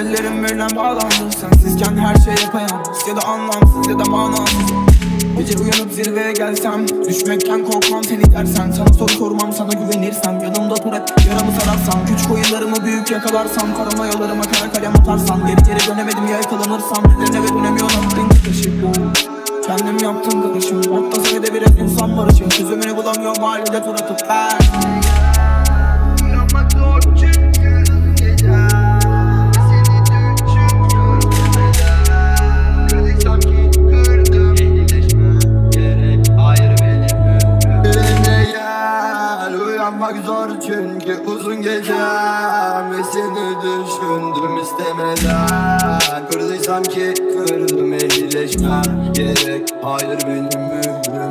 Ellerim birden bağlandı. Sensizken her şey yapayalnız, ya da anlamsız ya da manasız. Gece uyanıp zirveye gelsem, düşmekten korkmam seni dersen. Sana soru sormam, sana güvenirsem. Yanımda dur hep, yaramı sararsam. Küçük oyunlarımı büyük yakalarsam. Paranoyalarıma kara kalem atarsam. Geri geri dönemedim ya yakalanırsam. Eve dönemiyorum, renk taşıyorum. Kendim yaptım karışım. Hatta sayıda biraz insan barışım. Çözümünü bulamıyorum mahallede tur atıp Yapmak zor çünkü gece seni düşünüyorum demeden. Kırdıysam ki kırdım. Ehlileşmem gerek, hayır benim ömrüm. Birine gel, uyanmak zor çünkü uzun gecem ve seni düşündüm istemeden. Kırdıysam ki kırdım, ehlileşmem gerek, hayır benim ömrüm.